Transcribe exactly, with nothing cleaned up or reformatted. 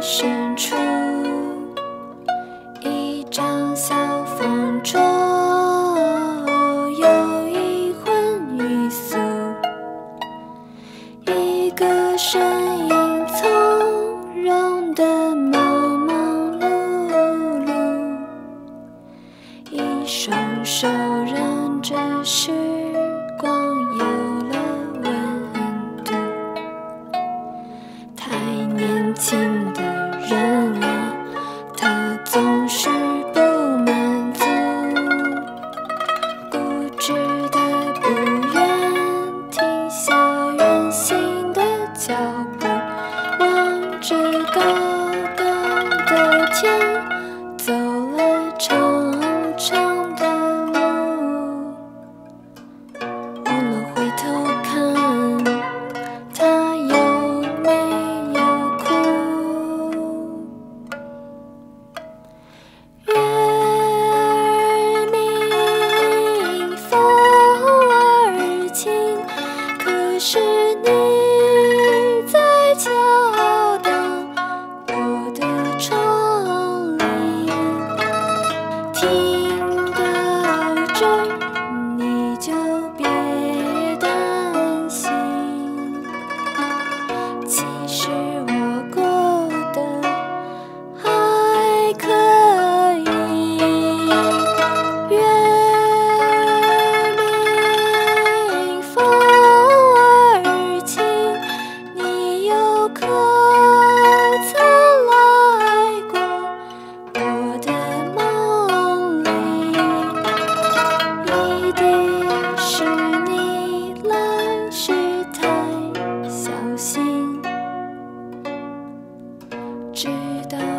深处，一张小方桌，有一荤一素，一个身影从容的忙忙碌碌，一双手忍着时光有了温度。太年轻的人啊，他总是不满足，固执的不愿停下远行的脚步，望着高高的天，走了长长的路，忘了回头看他有没有哭。月儿明，风儿轻，可是你在敲打我的窗棂，听到这儿你就别担心，其实我过得还可以。月儿明，风儿轻，你有可曾来过我的梦里？一定是你来时太小心，直到